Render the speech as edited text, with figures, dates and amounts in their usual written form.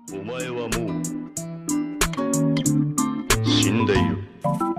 お前はもう死んでいる。